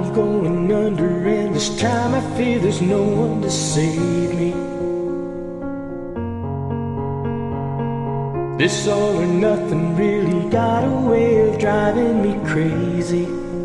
I'm going under, and this time I fear there's no one to save me. This all or nothing really got a way of driving me crazy.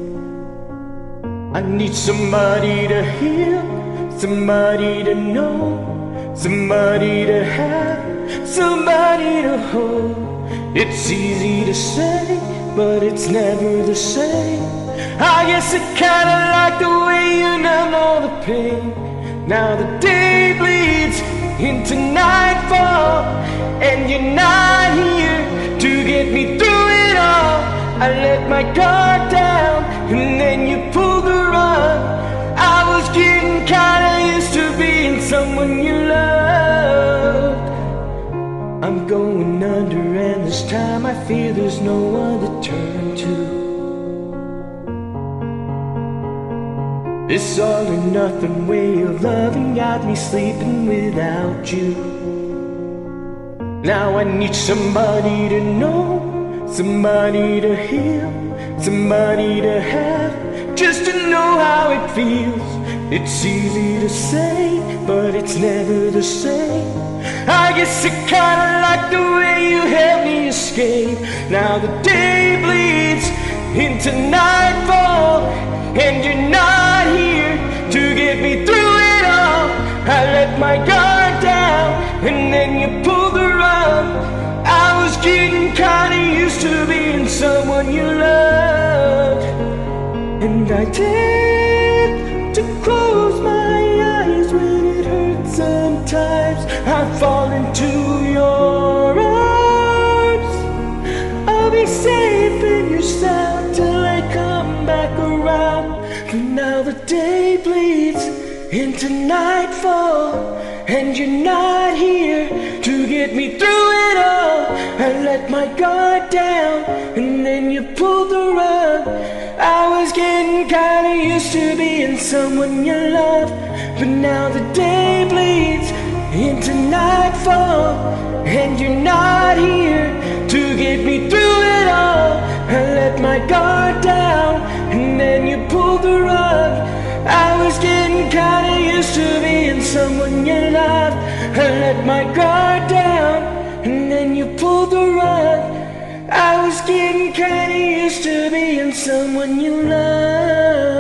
I need somebody to hear, somebody to know, somebody to have, somebody to hold. It's easy to say, but it's never the same. I guess I kinda like the way you numb all the pain. Now the day bleeds into nightfall, and you're not here to get me through it all. I let my guard down, and then you pulled the rug. I was getting kinda used to being someone you loved. I'm going under, and this time I fear there's no one to turn to. This all or nothing way of loving got me sleeping without you. Now I need somebody to know, somebody to hear, somebody to have, just to know how it feels. It's easy to say, but it's never the same. I guess I kinda like the way you help me escape. Now the day bleeds into nightfall, and you're not here to get me through it all. I let my guard down, and then you pulled the rug. I was getting kinda used to being someone you loved, and I tend to close my eyes when it hurts. Sometimes I fall into your arms. I'll be safe in your sound till I come back around. But now the day bleeds into nightfall, and you're not here to get me through it all. I let my guard down, and then you pulled the rug. I was getting kinda used to being someone you love, but now the day bleeds into nightfall, and you're not here to get me through it all. I let my guard down, and then you pulled the rug. I was getting kinda used to being someone you loved. I let my guard down, and then you pulled the rug. I was getting kinda used to being someone you loved.